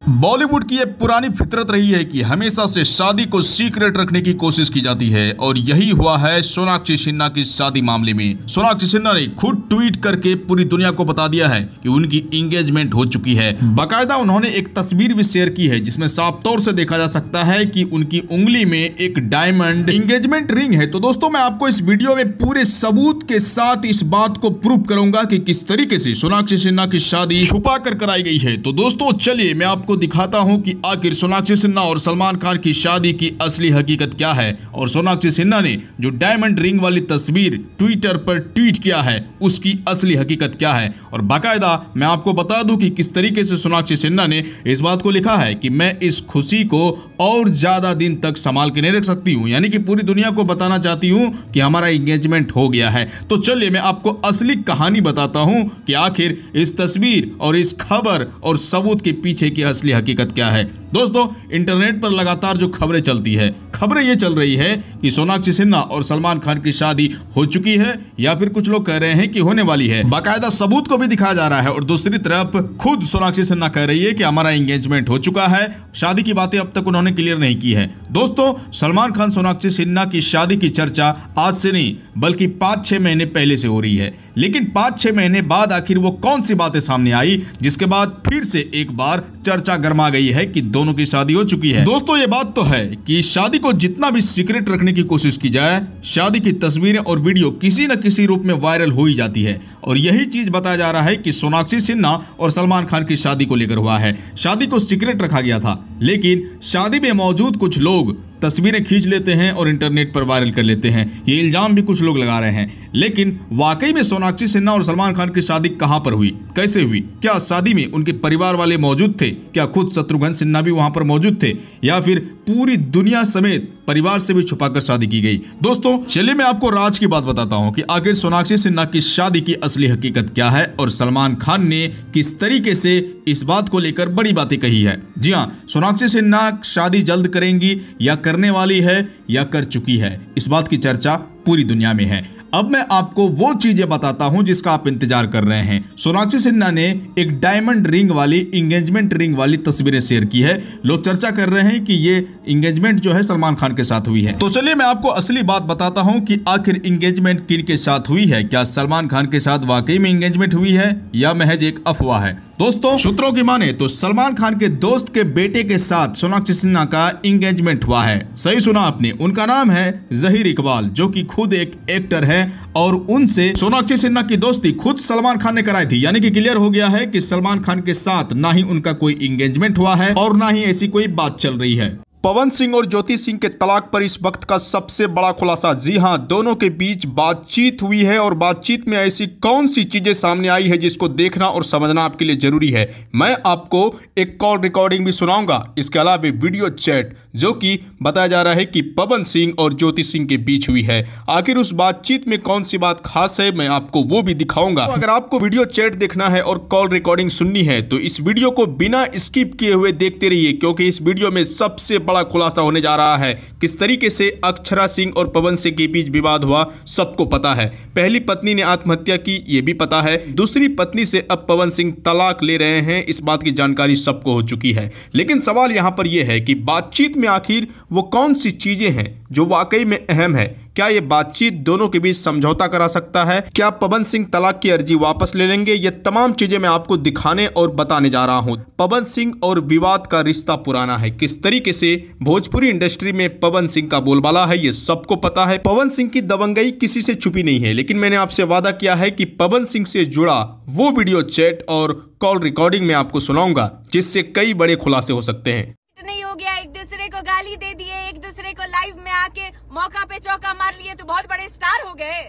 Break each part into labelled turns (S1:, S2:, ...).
S1: बॉलीवुड की एक पुरानी फितरत रही है कि हमेशा से शादी को सीक्रेट रखने की कोशिश की जाती है और यही हुआ है सोनाक्षी सिन्हा की शादी मामले में। सोनाक्षी सिन्हा ने खुद ट्वीट करके पूरी दुनिया को बता दिया है कि उनकी एंगेजमेंट हो चुकी है। बाकायदा उन्होंने एक तस्वीर भी शेयर की है जिसमें साफ तौर से देखा जा सकता है कि उनकी उंगली में एक डायमंड एंगेजमेंट रिंग है। तो दोस्तों, मैं आपको इस वीडियो में पूरे सबूत के साथ इस बात को प्रूव करूंगा कि किस तरीके से सोनाक्षी सिन्हा की शादी छुपा कर कराई गई है। तो दोस्तों चलिए मैं आपको दिखाता हूं कि आखिर सोनाक्षी सिन्हा और सलमान खान की शादी की असली हकीकत क्या है और सोनाक्षी सिन्हा ने जो डायमंड रिंग वाली तस्वीर ट्विटर पर ट्वीट किया है उसकी असली हकीकत क्या है। और बाकायदा मैं आपको बता दूं कि किस तरीके से सोनाक्षी सिन्हा ने इस बात को लिखा है कि मैं इस खुशी को और ज्यादा दिन तक संभाल के नहीं रख सकती हूं, यानी कि पूरी दुनिया को बताना चाहती हूं कि हमारा एंगेजमेंट हो गया है। तो चलिए मैं आपको असली कहानी बताता हूं कि आखिर इस तस्वीर और इस खबर और सबूत के पीछे की असली हकीकत क्या है। दोस्तों, इंटरनेट पर लगातार जो खबरें चलती है, खबरें ये चल रही है कि सोनाक्षी सिन्हा और सलमान खान की शादी हो चुकी है या फिर कुछ लोग कह रहे हैं कि होने वाली है। बाकायदा सबूत को भी दिखाया जा रहा है और दूसरी तरफ खुद सोनाक्षी सिन्हा कह रही है कि हमारा एंगेजमेंट हो चुका है। शादी की बातें अब तक उन्होंने क्लियर नहीं की है। दोस्तों, सलमान खान सोनाक्षी सिन्हा की शादी की चर्चा आज से नहीं बल्कि 5-6 महीने पहले से हो रही है, लेकिन 5-6 महीने बाद आखिर वो कौन सी बातें सामने आई जिसके बाद फिर से एक बार चर्चा गर्मा गई है कि दोनों की शादी हो चुकी है। दोस्तों, ये बात तो है कि शादी को जितना भी सीक्रेट रखने की कोशिश की जाए, शादी की तस्वीरें और वीडियो किसी न किसी रूप में वायरल हो ही जाती है और यही चीज बताया जा रहा है कि सोनाक्षी सिन्हा और सलमान खान की शादी को लेकर हुआ है। शादी को सीक्रेट रखा गया था, लेकिन शादी में मौजूद कुछ लोग तस्वीरें खींच लेते हैं और इंटरनेट पर वायरल कर लेते हैं। ये इल्जाम भी कुछ लोग लगा रहे हैं, लेकिन वाकई में सोनाक्षी सिन्हा और सलमान खान की शादी कहां पर हुई, कैसे हुई? क्या शादी में उनके परिवार वाले मौजूद थे? क्या खुद शत्रुघ्न सिन्हा भी वहां पर मौजूद थे या फिर पूरी दुनिया समेत परिवार से भी छुपाकर शादी की गई? दोस्तों चलिए मैं आपको राज की बात बताता हूं कि आखिर सोनाक्षी सिन्हा की शादी की असली हकीकत क्या है और सलमान खान ने किस तरीके से इस बात को लेकर बड़ी बातें कही है। जी हां, सोनाक्षी सिन्हा शादी जल्द करेंगी या करने वाली है या कर चुकी है, इस बात की चर्चा पूरी दुनिया में है। अब मैं आपको वो चीजें बताता हूं जिसका आप इंतजार कर रहे हैं। सोनाक्षी सिन्हा ने एक डायमंड रिंग वाली एंगेजमेंट रिंग वाली तस्वीरें शेयर की है। लोग चर्चा कर रहे हैं कि ये एंगेजमेंट जो है सलमान खान के साथ हुई है। तो चलिए मैं आपको असली बात बताता हूं कि आखिर एंगेजमेंट किन के साथ हुई है। क्या सलमान खान के साथ वाकई में एंगेजमेंट हुई है या महज एक अफवाह है? दोस्तों, सूत्रों की माने तो सलमान खान के दोस्त के बेटे के साथ सोनाक्षी सिन्हा का एंगेजमेंट हुआ है। सही सुना आपने, उनका नाम है जहीर इकबाल, जो कि खुद एक एक्टर है और उनसे सोनाक्षी सिन्हा की दोस्ती खुद सलमान खान ने कराई थी। यानी कि क्लियर हो गया है कि सलमान खान के साथ ना ही उनका कोई एंगेजमेंट हुआ है और ना ही ऐसी कोई बात चल रही है। पवन सिंह और ज्योति सिंह के तलाक पर इस वक्त का सबसे बड़ा खुलासा। जी हां, दोनों के बीच बातचीत हुई है और बातचीत में ऐसी कौन सी चीजें सामने आई है जिसको देखना और समझना आपके लिए जरूरी है। मैं आपको एक कॉल रिकॉर्डिंग भी सुनाऊंगा, इसके अलावा वीडियो चैट जो कि बताया जा रहा है कि पवन सिंह और ज्योति सिंह के बीच हुई है। आखिर उस बातचीत में कौन सी बात खास है, मैं आपको वो भी दिखाऊंगा। तो अगर आपको वीडियो चैट देखना है और कॉल रिकॉर्डिंग सुननी है तो इस वीडियो को बिना स्किप किए हुए देखते रहिए, क्योंकि इस वीडियो में सबसे बड़ा खुलासा होने जा रहा है। किस तरीके से अक्षरा सिंह और पवन सिंह के बीच विवाद हुआ सबको पता है। पहली पत्नी ने आत्महत्या की ये भी पता है, दूसरी पत्नी से अब पवन सिंह तलाक ले रहे हैं, इस बात की जानकारी सबको हो चुकी है। लेकिन सवाल यहां पर यह है कि बातचीत में आखिर वो कौन सी चीजें हैं जो वाकई में अहम है। क्या ये बातचीत दोनों के बीच समझौता करा सकता है? क्या पवन सिंह तलाक की अर्जी वापस ले लेंगे? ये तमाम चीजें मैं आपको दिखाने और बताने जा रहा हूं। पवन सिंह और विवाद का रिश्ता पुराना है, किस तरीके से भोजपुरी इंडस्ट्री में पवन सिंह का बोलबाला है ये सबको पता है। पवन सिंह की दबंगई किसी से छुपी नहीं है, लेकिन मैंने आपसे वादा किया है कि पवन सिंह से जुड़ा वो वीडियो चैट और कॉल रिकॉर्डिंग में आपको सुनाऊंगा जिससे कई बड़े खुलासे हो सकते हैं।
S2: नहीं हो गया, एक दूसरे को गाली दे दिए, एक दूसरे को लाइव में आके मौका पे चौका मार लिए तो बहुत बड़े स्टार हो गए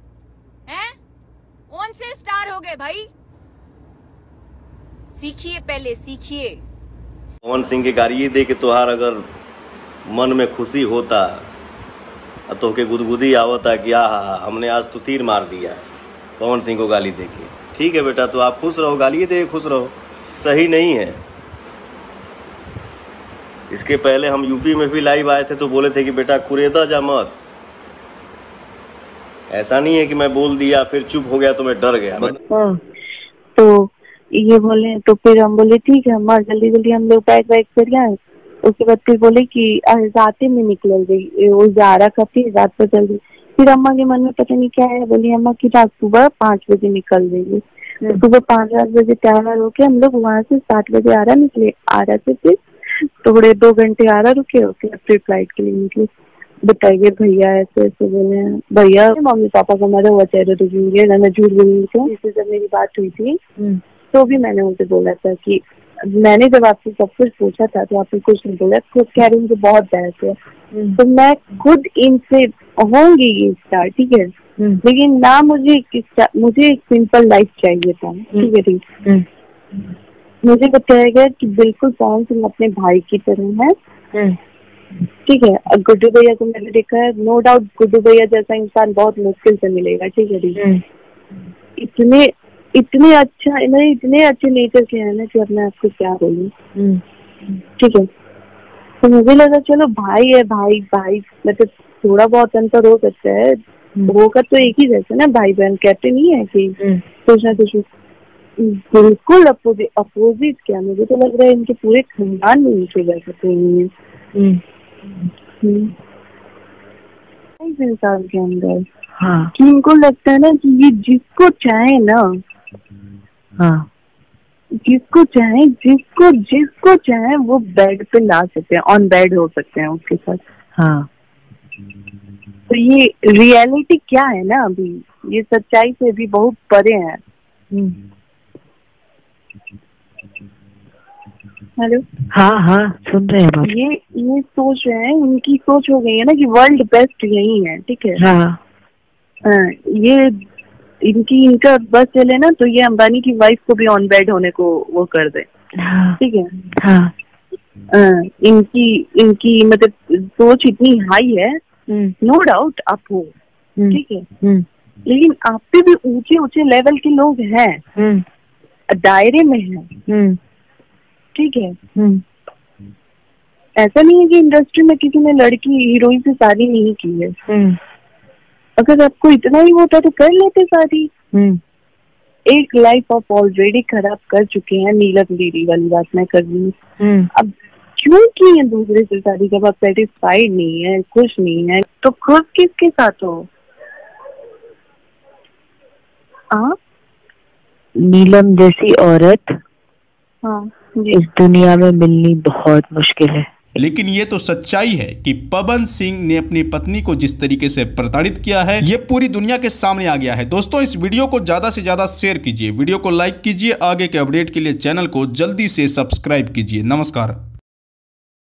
S2: हैं? कौन से स्टार हो गए भाई? सीखिए, पहले सीखिए।
S3: पवन सिंह के गाली दे के तोहार अगर मन में खुशी होता तो के गुदगुदी आवता कि हमने आज तो तीर मार दिया पवन सिंह को गाली दे के। ठीक है बेटा, तो आप खुश रहो, गाली दे खुश रहो, सही नहीं है। इसके पहले हम यूपी में भी लाइव आए थे तो बोले थे कि बेटा कुरेदा जा मत। ऐसा नहीं है कि मैं बोल दिया फिर चुप हो गया तो मैं डर गया।
S4: तो ये बोले, तो फिर हम बोले ठीक है अम्मा, जल्दी जल्दी हम लोग बैग वैग कर आए। उसके बाद फिर बोले कि रात में निकल गई, वो जा रहा था फिर रात को जल्दी। फिर अम्मा के मन में पता नहीं क्या है, बोली अम्मा की रात सुबह 5 बजे निकल गई। सुबह 5-8 बजे तैयार होके हम लोग वहाँ से 7 बजे आ रहे थे। फिर थोड़े 2 घंटे आ रहा रुके, फिर फ्लाइट के लिए निकले। बताइए भैया ऐसे ऐसे बोले, भैया मम्मी पापा को मरा हुआ चेहरे तो मैं झूठ बोली थी। इससे जब मेरी बात हुई थी तो भी मैंने उनसे बोला था कि मैंने जब आपसे सब कुछ पूछा था तो आपने कुछ नहीं बोला, खुद कह रही मुझे बहुत बहस है, तो मैं खुद इनसे होंगी ये स्टार, ठीक है, लेकिन ना मुझे एक सिंपल लाइफ चाहिए था, ठीक है ठीक। मुझे बताया गया कि बिल्कुल पवन सिंह अपने भाई की तरह है, ठीक है। और गुड्डू भैया को मैंने देखा है, नो डाउट गुड्डू भैया जैसा इंसान बहुत मुश्किल से मिलेगा, ठीक है ठीक। इतने अच्छे नेचर के हैं ना कि अब मैं आपको क्या बोलूं, ठीक है। तो मुझे लगा चलो भाई है, भाई मतलब थोड़ा बहुत अंतर हो सकता है, होगा तो एक ही जैसे ना, भाई बहन कहते नहीं है कि कुछ ना कुछ। बिल्कुल अपोजिट क्या, मुझे तो लग रहा है इनके पूरे खानदान में नीचे बैठे नहीं है इस इंसान के अंदर। हाँ, कि इनको लगता है ना कि ये जिसको चाहे ना, हाँ, जिसको चाहे वो बेड पे ला सकते हैं, ऑन बेड हो सकते हैं उसके साथ। हाँ, तो ये रियलिटी क्या है ना, अभी ये सच्चाई से भी बहुत परे है। हेलो, हाँ सुन रहे हैं। ये सोच रहे हैं, इनकी सोच हो गई है ना कि वर्ल्ड बेस्ट यही है, ठीक है। हाँ, ये इनका बस चले ना तो ये अंबानी की वाइफ को भी ऑन बेड होने को वो कर दे, ठीक है। हाँ, इनकी मतलब सोच इतनी हाई है, नो डाउट आप हो, ठीक है, लेकिन आप पे भी ऊंचे लेवल के लोग हैं, दायरे में हैं, ठीक है। ऐसा नहीं है कि इंडस्ट्री में किसी ने लड़की हीरोइन से शादी नहीं की है। अगर आपको इतना ही होता तो कर लेते शादी। एक लाइफ आप ऑलरेडी खराब कर चुके हैं, नीलम दीदी वाली बात मैं कर रही हूँ। अब क्यों की है दूसरे से शादी, जब आप सेटिस्फाइड नहीं है, खुश नहीं है, तो खुद किसके साथ हो? नीलम जैसी औरत हाँ इस दुनिया में मिलनी बहुत मुश्किल है।
S1: लेकिन ये तो सच्चाई है कि पवन सिंह ने अपनी पत्नी को जिस तरीके से प्रताड़ित किया है, ये पूरी दुनिया के सामने आ गया है। दोस्तों, इस वीडियो को ज्यादा से ज्यादा शेयर कीजिए, वीडियो को लाइक कीजिए, आगे के अपडेट के लिए चैनल को जल्दी से सब्सक्राइब कीजिए। नमस्कार।